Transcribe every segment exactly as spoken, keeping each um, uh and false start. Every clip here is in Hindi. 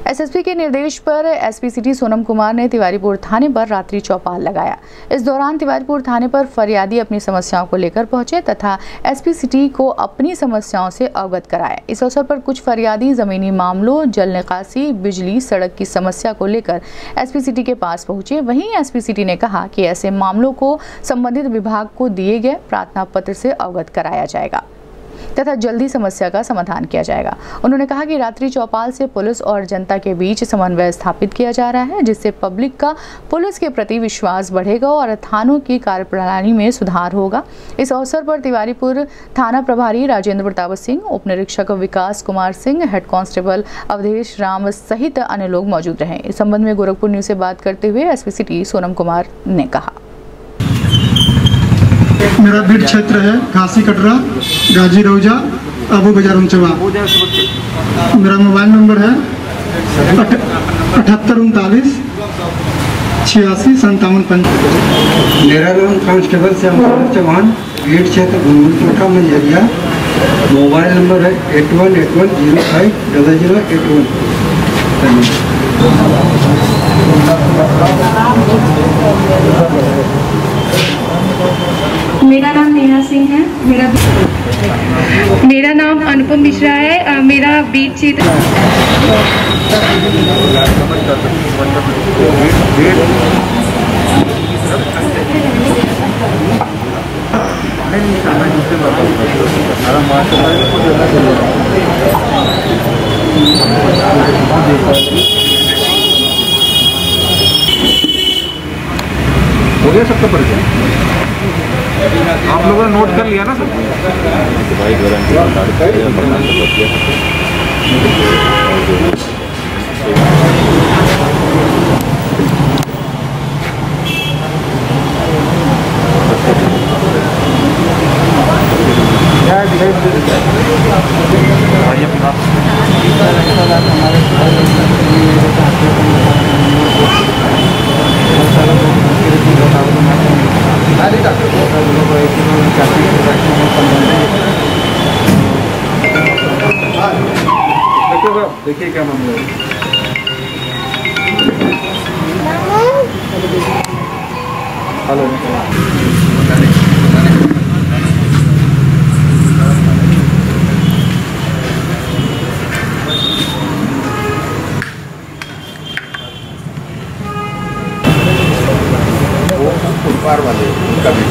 एसएसपी के निर्देश पर एसपी सिटी सोनम कुमार ने तिवारीपुर थाने पर रात्रि चौपाल लगाया। इस दौरान तिवारीपुर थाने पर फरियादी अपनी समस्याओं को लेकर पहुंचे तथा एसपी सिटी को अपनी समस्याओं से अवगत कराया। इस अवसर पर कुछ फरियादी जमीनी मामलों, जल निकासी, बिजली, सड़क की समस्या को लेकर एसपी सिटी के पास पहुंचे। वहीं एसपी सिटी ने कहा कि ऐसे मामलों को संबंधित विभाग को दिए गए प्रार्थना पत्र से अवगत कराया जाएगा तथा जल्दी समस्या का समाधान किया जाएगा। उन्होंने कहा कि रात्रि चौपाल से पुलिस और जनता के बीच समन्वय स्थापित किया जा रहा है, जिससे पब्लिक का पुलिस के प्रति विश्वास बढ़ेगा और थानों की कार्यप्रणाली में सुधार होगा। इस अवसर पर तिवारीपुर थाना प्रभारी राजेंद्र प्रताप सिंह, उप निरीक्षक विकास कुमार सिंह, हेड कांस्टेबल अवधेश राम सहित अन्य लोग मौजूद रहे। इस संबंध में गोरखपुर न्यूज से बात करते हुए एसपी सिटी सोनम कुमार ने कहा, मेरा बीट क्षेत्र है घासी कटरा, गाजी रौजा, अबू बाजार उनचवा। मेरा मोबाइल नंबर है अठहत्तर उनतालीस छियासी संतावन पंच। मेरा नाम कांस्टेबल श्याम चौहान, बीट क्षेत्र घुंगुलकोटा मंझरिया। मोबाइल नंबर है eight one eight one zero five double zero eight one. मेरा नाम नेहा सिंह है। मेरा मेरा नाम अनुपम मिश्रा है। मेरा बीट क्षेत्र हो गया सबका परिचय। आप लोगों ने नोट कर लिया ना सब? भाई देखिए क्या मामला है। हेलो फुटपार वाले कभी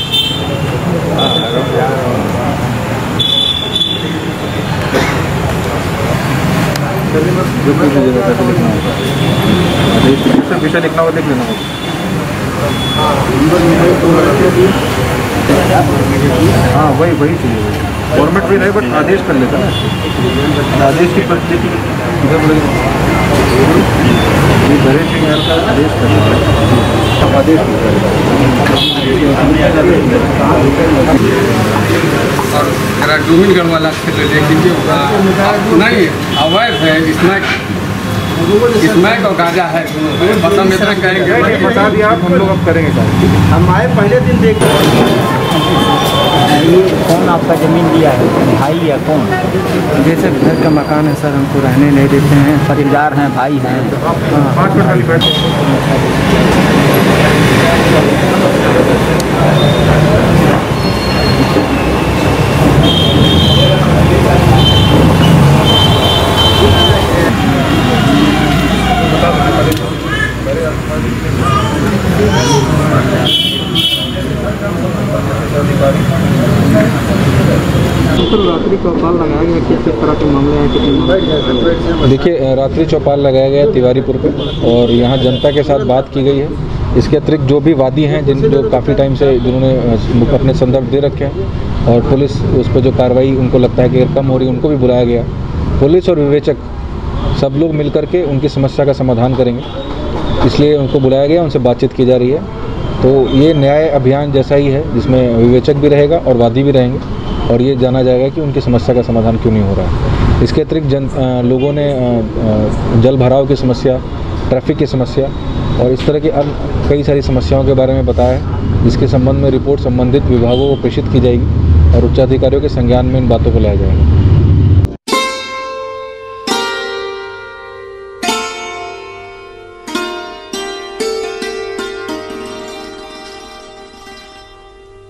जो कोई जगह पैसे लिखना होगा, विषय लिखना होगा, लिख लेना होगा। हाँ वही वही चाहिए, फॉर्मेट भी रहे बट आदेश कर लेता है। आदेश की परिस्थिति भरे सिंह का आदेश कर लेता है। आदेश और डूमिनगढ़ वाला क्षेत्र देख लीजिए, नहीं अवैध है, स्मैक स्मैक और गांजा है। मतलब इतना कहेंगे, बता दिया आप, हम लोग अब करेंगे सर। हम आए पहले दिन देख। कौन आपका ज़मीन लिया है, भाई या कौन? जैसे घर का मकान है सर, हमको रहने नहीं देते हैं। परिवार हैं, भाई हैं। पाँच मिनट खाली बैठ। रात्रि चौपाल लगाया गया, किस तरह के मामले हैं? देखिए, रात्रि चौपाल लगाया गया तिवारीपुर पे और यहाँ जनता के साथ बात की गई है। इसके अतिरिक्त जो भी वादी हैं, जिन जो काफ़ी टाइम से जिन्होंने अपने संदर्भ दे रखे हैं और पुलिस उस पर जो कार्रवाई उनको लगता है कि अगर कम हो रही है, उनको भी बुलाया गया। पुलिस और विवेचक सब लोग मिल करके उनकी समस्या का समाधान करेंगे, इसलिए उनको बुलाया गया, उनसे बातचीत की जा रही है। तो ये न्याय अभियान जैसा ही है, जिसमें विवेचक भी रहेगा और वादी भी रहेंगे और ये जाना जाएगा कि उनकी समस्या का समाधान क्यों नहीं हो रहा है। इसके अतिरिक्त जन आ, लोगों ने आ, आ, जल भराव की समस्या, ट्रैफिक की समस्या और इस तरह की अन्य कई सारी समस्याओं के बारे में बताया है, जिसके संबंध में रिपोर्ट संबंधित विभागों को प्रेषित की जाएगी और उच्चाधिकारियों के संज्ञान में इन बातों को लाया जाएगा।